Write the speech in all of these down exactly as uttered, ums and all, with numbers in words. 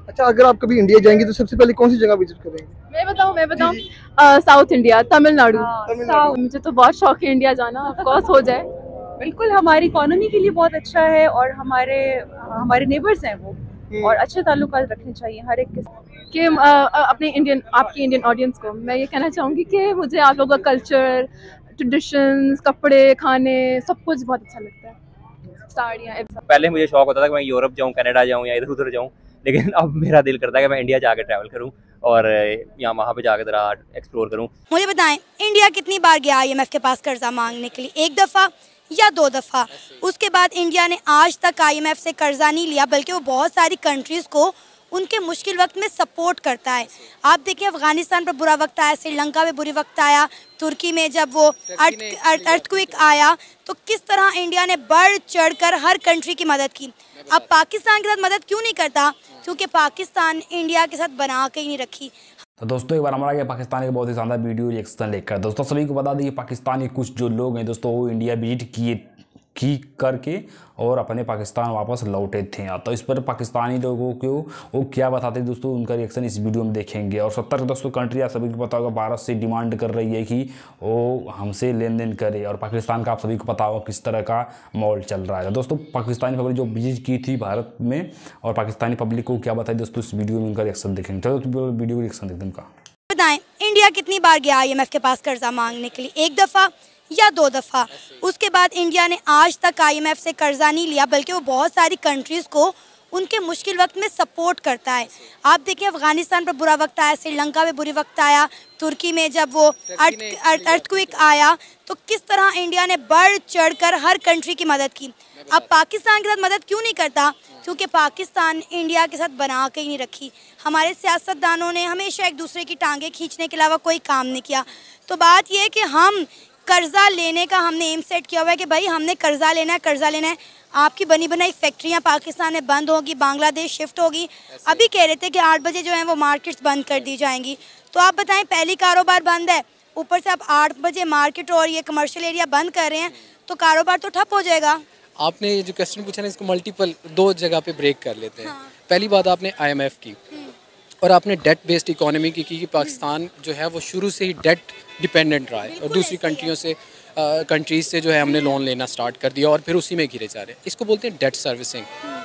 अच्छा, अगर आप कभी इंडिया जाएंगे तो सबसे पहले कौन सी जगह विजिट करेंगे? मैं बताऊं मैं बताऊं साउथ इंडिया, तमिलनाडु। मुझे तो बहुत शौक है इंडिया जाना, ऑफ कोर्स हो जाए। बिल्कुल, हमारी इकोनॉमी के लिए बहुत अच्छा है और हमारे हमारे नेबर्स हैं वो, और अच्छे ताल्लुकात रखने चाहिए हर एक के साथ। कि अपने इंडियन आपकी इंडियन ऑडियंस को मैं ये कहना चाहूँगी कि मुझे आप लोगों का कल्चर, ट्रेडिशंस, कपड़े, खाने, सब कुछ बहुत अच्छा लगता है। साड़ियाँ। पहले मुझे शौक होता था कि मैं यूरोप जाऊँ, कनाडा जाऊँ या इधर उधर जाऊँ, लेकिन अब मेरा दिल करता है कि मैं इंडिया जाकर ट्रैवल करूँ और यहाँ वहाँ पे जाकर ज़रा एक्सप्लोर करूँ। मुझे बताएं, इंडिया कितनी बार गया आईएमएफ के पास कर्जा मांगने के लिए? एक दफ़ा या दो दफ़ा? उसके बाद इंडिया ने आज तक आईएमएफ से कर्जा नहीं लिया, बल्कि वो बहुत सारी कंट्रीज़ को उनके मुश्किल वक्त में सपोर्ट करता है। आप देखिए, अफगानिस्तान पर बुरा वक्त आया, श्रीलंका में बुरी वक्त आया, तुर्की में जब वो अर्थ अर्थक्वेक आया, तो किस तरह इंडिया ने बढ़ चढ़कर हर कंट्री की मदद की। अब पाकिस्तान के साथ मदद क्यों नहीं करता? क्योंकि पाकिस्तान इंडिया के साथ बना के ही नहीं रखी। तो दोस्तों, एक बार हमारा पाकिस्तान के बहुत ही शानदार वीडियो रिएक्शन लेकर दोस्तों सभी को बता दें कि पाकिस्तान के कुछ जो लोग हैं दोस्तों वो इंडिया विजिट किए की करके और अपने पाकिस्तान वापस लौटे थे। तो इस पर पाकिस्तानी लोगों को वो क्या बताते हैं दोस्तों, उनका रिएक्शन इस वीडियो में देखेंगे। और सत्तर दोस्तों कंट्री आप सभी को पता होगा भारत से डिमांड कर रही है कि वो हमसे लेन देन करे, और पाकिस्तान का आप सभी को पता होगा किस तरह का माहौल चल रहा है। दोस्तों, पाकिस्तानी पब्लिक जो विजिट की थी भारत में और पाकिस्तानी पब्लिक को क्या बताया दोस्तों, इस वीडियो में उनका रिएक्शन देखेंगे। तो वीडियो रिएक्शन देखते हैं उनका। बताएं, इंडिया कितनी बार गया आईएमएफ के पास कर्जा मांगने के लिए? एक दफ़ा या दो दफ़ा? उसके बाद इंडिया ने आज तक आईएमएफ से कर्जा नहीं लिया, बल्कि वो बहुत सारी कंट्रीज़ को उनके मुश्किल वक्त में सपोर्ट करता है। आप देखिए, अफगानिस्तान पर बुरा वक्त आया, श्रीलंका में बुरी वक्त आया, तुर्की में जब वो अर्थ अर्थक्वेक आया, तो किस तरह इंडिया ने बढ़ चढ़कर हर कंट्री की मदद की। अब पाकिस्तान के साथ मदद क्यों नहीं करता? क्योंकि पाकिस्तान इंडिया के साथ बना के ही नहीं रखी। हमारे सियासतदानों ने हमेशा एक दूसरे की टांगें खींचने के अलावा कोई काम नहीं किया। तो बात यह है कि हम कर्जा लेने का हमने एम सेट किया हुआ है कि भाई हमने कर्जा लेना है, कर्जा लेना है। आपकी बनी बनाई फैक्ट्रियां पाकिस्तान में बंद होगी, बांग्लादेश शिफ्ट होगी। अभी कह रहे थे कि आठ बजे जो है वो मार्केट्स बंद कर दी जाएंगी। तो आप बताएं, पहली कारोबार बंद है, ऊपर से आप आठ बजे मार्केट और ये कमर्शियल एरिया बंद कर रहे हैं, तो कारोबार तो ठप हो जाएगा। आपने ये जो क्वेश्चन पूछा ना, इसको मल्टीपल दो जगह पे ब्रेक कर लेते हैं। हाँ। पहली बात आपने आईएमएफ की और आपने डेट बेस्ड इकोनॉमी की कि पाकिस्तान जो है वो शुरू से ही डेट डिपेंडेंट रहा है और दूसरी कंट्रियों से कंट्रीज से जो है हमने लोन लेना स्टार्ट कर दिया और फिर उसी में घिरे जा रहे हैं। इसको बोलते हैं डेट सर्विसिंग।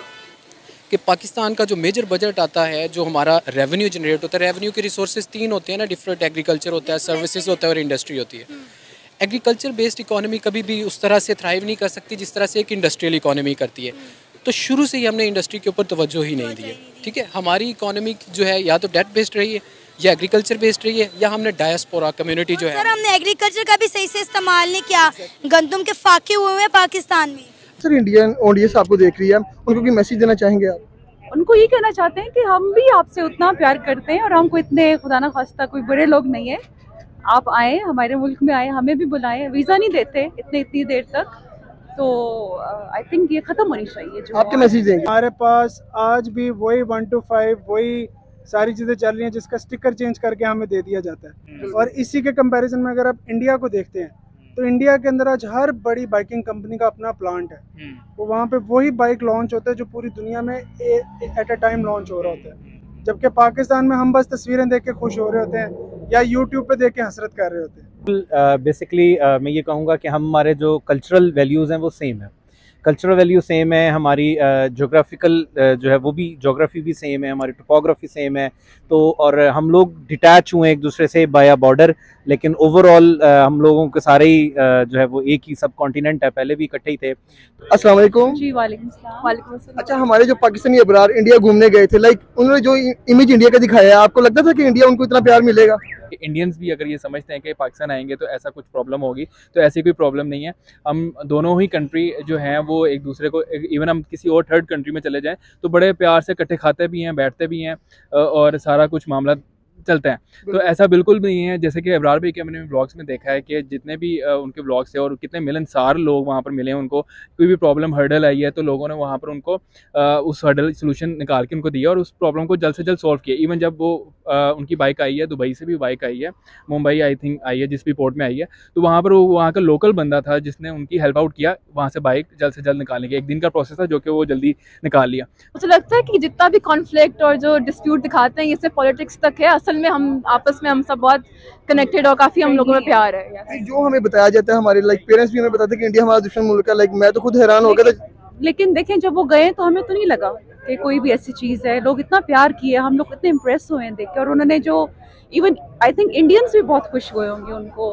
कि पाकिस्तान का जो मेजर बजट आता है, जो हमारा रेवेन्यू जनरेट होता है, रेवेन्यू के रिसोर्सेज तीन होते हैं ना, डिफरेंट। एग्रीकल्चर होता है, सर्विसेज होता है और इंडस्ट्री होती है। एग्रीकल्चर बेस्ड इकोनॉमी कभी भी उस तरह से थ्राइव नहीं कर सकती जिस तरह से एक इंडस्ट्रियल इकोनॉमी करती है। तो शुरू से ही हमने इंडस्ट्री के ऊपर तवज्जो ही नहीं दी है। ठीक है, हमारी इकोनॉमी जो है या तो डेट बेस्ड रही है या एग्रीकल्चर बेस्ड रही है या हमने डायस्पोरा कम्युनिटी जो है। सर, हमने एग्रीकल्चर का भी सही से इस्तेमाल नहीं किया। गंदम के फाके हुए हैं पाकिस्तान में। सर, इंडियन ऑडियंस आपको देख रही है, उनको कोई मैसेज देना चाहेंगे आप? उनको ये कहना चाहते हैं कि हम भी आपसे उतना प्यार करते हैं और हमको इतने खुदा ना खास्ता कोई बुरे लोग नहीं है। आप आए, हमारे मुल्क में आए, हमें भी बुलाएं। वीज़ा नहीं देते इतने इतनी देर तक, तो आई uh, थिंक ये ख़त्म होनी चाहिए। जो आपके मैसेज देंगे? हमारे पास आज भी वही वन टू फाइव वही सारी चीज़ें चल रही हैं जिसका स्टिकर चेंज करके हमें दे दिया जाता है। और इसी के कंपैरिजन में अगर आप इंडिया को देखते हैं तो इंडिया के अंदर आज हर बड़ी बाइकिंग कंपनी का अपना प्लांट है। तो वहाँ पे वही बाइक लॉन्च होता है जो पूरी दुनिया में एट अ टाइम लॉन्च हो रहा होता है। जबकि पाकिस्तान में हम बस तस्वीरें देख के खुश हो रहे होते हैं या यूट्यूब पे देख के हसरत कर रहे होते हैं। बेसिकली uh, uh, मैं ये कहूँगा कि हम हमारे जो कल्चरल वैल्यूज़ हैं वो सेम है। कल्चरल वैल्यू सेम है, हमारी जोग्राफिकल uh, जो है वो भी जोग्राफी भी सेम है, हमारी टोपोग्राफी सेम है। तो और हम लोग डिटैच हुए एक दूसरे से बाया बॉर्डर, लेकिन ओवरऑल uh, हम लोगों के सारे ही uh, जो है वो एक ही सब कॉन्टिनेंट है, पहले भी इकट्ठे ही थे। अस्सलाम वालेकुम। जी वालेकुम सलाम। वालेकुम अस्सलाम। अच्छा, हमारे जो पाकिस्तानी अबरार इंडिया घूमने गए थे, लाइक उन्होंने जो इमेज इंडिया का दिखाया, आपको लगता था कि इंडिया उनको इतना प्यार मिलेगा? इंडियंस भी अगर ये समझते हैं कि पाकिस्तान आएंगे तो ऐसा कुछ प्रॉब्लम होगी, तो ऐसी कोई प्रॉब्लम नहीं है। हम दोनों ही कंट्री जो हैं वो एक दूसरे को, इवन हम किसी और थर्ड कंट्री में चले जाएं तो बड़े प्यार से इकट्ठे खाते भी हैं, बैठते भी हैं और सारा कुछ मामला चलता है। तो ऐसा बिल्कुल भी नहीं है। जैसे कि अबरार भाई के मैंने व्लॉग्स में देखा है कि जितने भी उनके व्लॉग्स थे और कितने मिलनसार लोग वहाँ पर मिले, उनको कोई भी प्रॉब्लम हर्डल आई है तो लोगों ने वहाँ पर उनको उस हर्डल सोल्यूशन निकाल के उनको दिया और उस प्रॉब्लम को जल्द से जल्द सॉल्व किया। इवन जब वो आ, उनकी बाइक आई है, दुबई से भी बाइक आई है, मुंबई आई थिंक आई है, जिस भी पोर्ट में आई है, तो वहाँ पर वो वहाँ का लोकल बंदा था जिसने उनकी हेल्प आउट किया वहाँ से बाइक जल्द से जल्द निकालने के। एक दिन का प्रोसेस था जो कि वो जल्दी निकाल लिया। मुझे लगता है कि जितना भी कॉन्फ्लिक्ट और जो डिस्प्यूट दिखाते हैं ये सिर्फ पॉलिटिक्स तक है, असल में हम आपस में हम सब बहुत कनेक्टेड और काफ़ी हम लोगों में प्यार है। जो हमें बताया जाता है, हमारे लाइक पेरेंट्स भी हमें बताते हैं कि इंडिया हमारा दुश्मन मुल्क है, लाइक मैं तो खुद हैरान हो गया था। लेकिन देखें जब वो गए तो हमें तो नहीं लगा कि कोई भी ऐसी चीज़ है, लोग इतना प्यार किए, हम लोग इतने इम्प्रेस हुए हैं देख के, और उन्होंने जो इवन आई थिंक इंडियंस भी बहुत खुश हुए होंगे उनको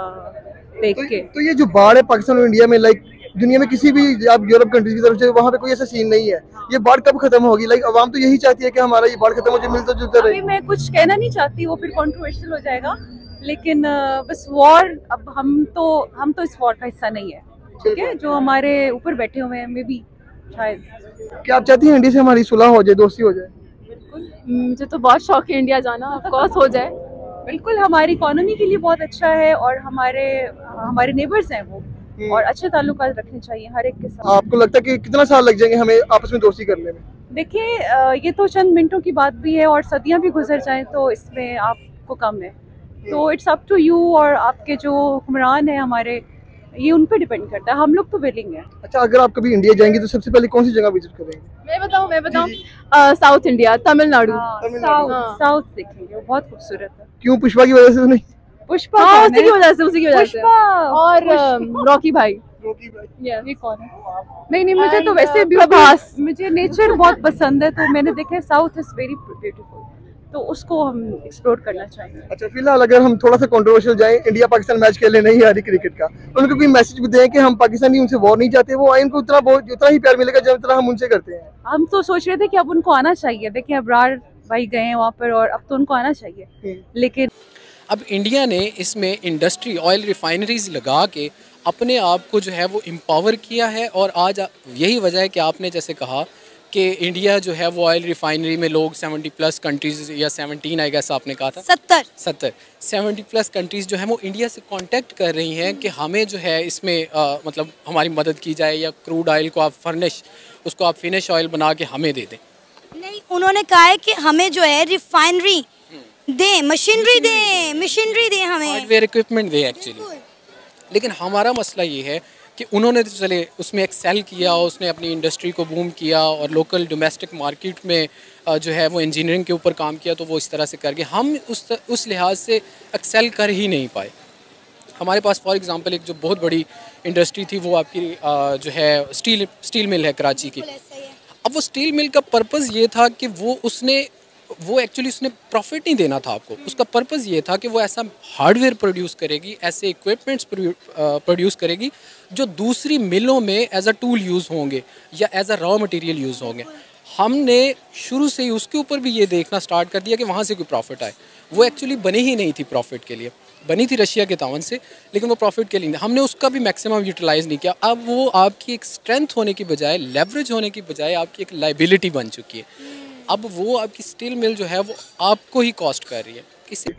देख तो, के। तो ये जो बाढ़ है पाकिस्तान और इंडिया में, लाइक दुनिया में किसी भी आप यूरोप कंट्रीज की तरफ से वहाँ पे कोई ऐसा सीन नहीं है, ये बाढ़ कब खत्म होगी? लाइक अवाम तो यही चाहती है कि हमारा ये बाढ़ खत्म हो जाए, मिलता जुलता रहे। अभी मैं कुछ कहना नहीं चाहती, वो फिर कंट्रोवर्शियल हो जाएगा, लेकिन बस वॉर, अब हम तो हम तो इस वॉर का हिस्सा नहीं है, ठीक है, जो हमारे ऊपर बैठे हुए हैं मे बी शायद। क्या आप चाहती हैं इंडिया से हमारी सुलह हो जाए, दोस्ती हो जाए? बिल्कुल, मुझे तो बहुत शौक है इंडिया जाना, ऑफ कोर्स हो जाए। बिल्कुल, हमारी इकोनॉमी के लिए बहुत अच्छा है और हमारे हमारे नेबर्स हैं वो, और अच्छे ताल्लुकात रखने चाहिए हर एक के साथ। आपको लगता है कि कितना साल लग जाएंगे हमें आपस में दोस्ती करने में? देखिए ये तो चंद मिनटों की बात भी है, और सदियां भी गुजर जाएं तो इसमें आपको कम है, तो इट्स अप टू यू, और आपके जो हुक्मरान हैं हमारे, ये उन पे डिपेंड करता है, हम लोग तो विलिंग है। अच्छा, अगर आप कभी इंडिया जाएंगे तो सबसे पहले कौन सी जगह विजिट करेंगे? मैं बताऊं मैं बताऊं South India, Tamil Nadu. South South देखेंगे, वो बहुत खूबसूरत है। क्यों, पुष्पा की वजह से? नहीं, पुष्पा हाँ, उसी की वजह से उसी की वजह से और पुष्पा। रॉकी भाई। रोकी भाई ये कौन है? नहीं नहीं, मुझे तो वैसे भी मुझे नेचर बहुत पसंद है, तो मैंने देखा साउथ इज वेरी ब्यूटीफुल, तो उसको हम एक्सप्लोर करना चाहिए। अच्छा, फिलहाल अगर हम थोड़ा सा कंट्रोवर्शियल जाएं, इंडिया पाकिस्तान मैच खेलने नहीं आ रही क्रिकेट का, तो उनको कोई मैसेज भी दें कि हम पाकिस्तानी उनसे वॉर नहीं चाहते, वो आए, उनको उतना बहुत उतना ही प्यार मिलेगा जितना हम उनसे करते हैं। हम तो सोच रहे थे कि अब उनको आना चाहिए, देखिए अब्रार भाई गए हैं वहाँ पर, और अब तो उनको आना चाहिए, लेकिन अब इंडिया ने इसमें इंडस्ट्री ऑयल रिफाइनरीज लगा के अपने आप को जो है वो एम्पावर किया है, और आज यही वजह है कि आपने जैसे कहा कि इंडिया जो है वो ऑयल रिफाइनरी में लोग सेवेंटी प्लस कंट्रीज़ या सेवनटीन आई गेस आपने कहा था सत्तर सत्तर सेवेंटी प्लस कंट्रीज़ जो है वो इंडिया से कांटेक्ट कर रही हैं कि हमें जो है इसमें आ, मतलब हमारी मदद की जाए, या क्रूड ऑयल को आप फर्निश उसको आप फिनिश ऑयल बना के हमें दे दें। नहीं, उन्होंने कहा है कि हमें जो है रिफाइनरी दें, मशीनरी दें, मशीनरी दें हमें, हार्डवेयर इक्विपमेंट दें एक्चुअली। लेकिन हमारा मसला ये है कि उन्होंने तो चले उसमें एक्सेल किया, उसने अपनी इंडस्ट्री को बूम किया और लोकल डोमेस्टिक मार्केट में जो है वो इंजीनियरिंग के ऊपर काम किया, तो वो इस तरह से कर गए। हम उस उस लिहाज से एक्सेल कर ही नहीं पाए। हमारे पास फॉर एग्जांपल एक जो बहुत बड़ी इंडस्ट्री थी वो आपकी जो है स्टील स्टील मिल है कराची की। अब वो स्टील मिल का पर्पज़ ये था कि वो उसने वो एक्चुअली उसने प्रॉफिट नहीं देना था आपको, उसका पर्पज़ ये था कि वो ऐसा हार्डवेयर प्रोड्यूस करेगी, ऐसे इक्विपमेंट्स प्रोड्यूस करेगी जो दूसरी मिलों में एज अ टूल यूज़ होंगे या as a raw material use होंगे। हमने शुरू से ही उसके ऊपर भी ये देखना स्टार्ट कर दिया कि वहाँ से कोई प्रॉफिट आए। वो एक्चुअली बनी ही नहीं थी प्रॉफिट के लिए, बनी थी रशिया के तावन से, लेकिन वो प्रॉफिट के लिए हमने उसका भी मैक्सिमम यूटिलाइज़ नहीं किया। अब वो आपकी एक स्ट्रेंथ होने की बजाय, लेवरेज होने की बजाय आपकी एक लाइबिलिटी बन चुकी है। अब वो आपकी स्टील मिल जो है वो आपको ही कॉस्ट कर रही है। इसी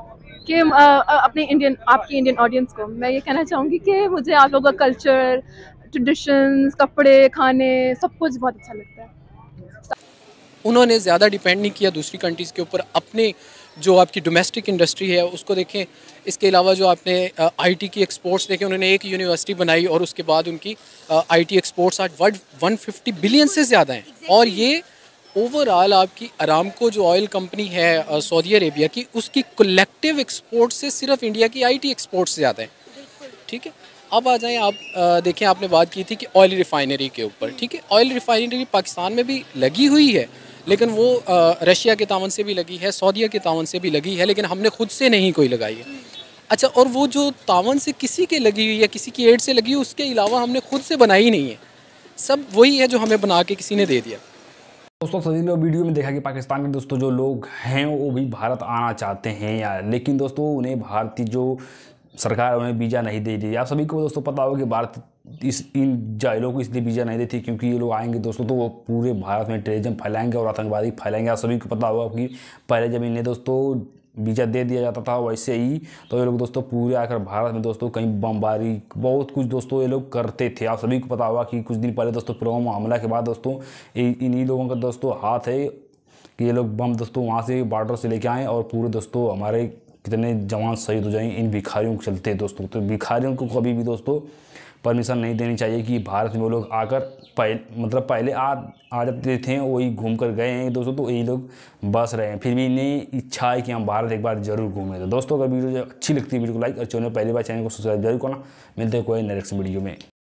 कि अपने इंडियन आपकी इंडियन ऑडियंस को मैं ये कहना चाहूँगी कि मुझे आप लोगों का कल्चर, ट्रेडिशंस, कपड़े, खाने, सब कुछ बहुत अच्छा लगता है। उन्होंने ज़्यादा डिपेंड नहीं किया दूसरी कंट्रीज़ के ऊपर, अपने जो आपकी डोमेस्टिक इंडस्ट्री है उसको देखें। इसके अलावा जो आपने आईटी की एक्सपोर्ट्स देखें, उन्होंने एक यूनिवर्सिटी बनाई और उसके बाद उनकी आईटी एक्सपोर्ट्स आज वर्ल्ड वन फिफ्टी बिलियन से ज़्यादा हैं। और ये ओवरऑल आपकी अरामको जो ऑयल कंपनी है सऊदी अरेबिया की, उसकी कलेक्टिव एक्सपोर्ट से सिर्फ इंडिया की आईटी एक्सपोर्ट्स ज़्यादा हैं। ठीक है, अब आ जाएं आप आ, देखें आपने बात की थी कि ऑयल रिफाइनरी के ऊपर। ठीक है, ऑयल रिफाइनरी पाकिस्तान में भी लगी हुई है, लेकिन वो आ, रशिया के तावन से भी लगी है, सऊदीया के तावन से भी लगी है, लेकिन हमने खुद से नहीं कोई लगाई है। अच्छा, और वो जो तावन से किसी के लगी हुई है, किसी की एड से लगी हुई, उसके अलावा हमने खुद से बनाई नहीं है, सब वही है जो हमें बना के किसी ने दे दिया। दोस्तों सभी ने वीडियो में देखा कि पाकिस्तान के दोस्तों जो लोग हैं वो भी भारत आना चाहते हैं यार, लेकिन दोस्तों उन्हें भारतीय जो सरकार उन्हें वीज़ा नहीं दे रही है। आप सभी को दोस्तों पता होगा कि भारत इस इन जाहिलों को इसलिए वीज़ा नहीं देती क्योंकि ये लोग आएंगे दोस्तों तो वो पूरे भारत में टेररिज्म फैलाएंगे और आतंकवादी फैलाएंगे। आप सभी को पता होगा कि पहले जब इन्हें दोस्तों वीज़ा दे दिया जाता था वैसे ही तो ये लोग दोस्तों पूरे आकर भारत में दोस्तों कहीं बमबारी बहुत कुछ दोस्तों ये लोग करते थे। आप सभी को पता होगा कि कुछ दिन पहले दोस्तों पुलवामा हमला के बाद दोस्तों इन्हीं लोगों का दोस्तों हाथ है कि ये लोग बम दोस्तों वहाँ से बॉर्डर से लेके आएँ और पूरे दोस्तों हमारे कितने जवान शहीद हो जाएं इन भिखारियों को चलते दोस्तों। तो भिखारियों को कभी भी दोस्तों परमिशन नहीं देनी चाहिए कि भारत में वो लोग आकर पहले मतलब पहले आ आ जाते थे, वही घूम कर गए हैं दोस्तों, तो यही लोग बस रहे हैं। फिर भी इन्हें इच्छा है कि हम भारत एक बार जरूर घूमें। तो दोस्तों अगर वीडियो अच्छी लगती है वीडियो को लाइक और चैनल पहली बार चैनल को सब्सक्राइब जरूर करना। मिलते हैं कोई नेक्स्ट वीडियो में।